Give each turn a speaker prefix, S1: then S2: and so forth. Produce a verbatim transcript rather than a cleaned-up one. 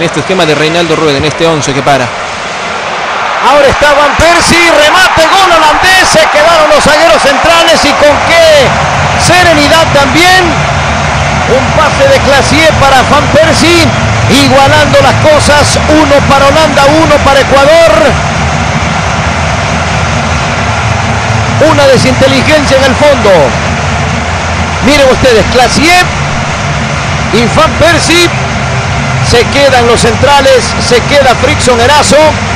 S1: en este esquema de Reinaldo Rueda, en este once que para.
S2: Ahora está Van Persie, remate, gol holandés, se quedaron los zagueros centrales y con qué serenidad también. Un pase de Classier para Van Persie, igualando las cosas, uno para Holanda, uno para Ecuador. Una desinteligencia en el fondo. Miren ustedes, Classier y Van Persie, se quedan los centrales, se queda Frickson Erazo.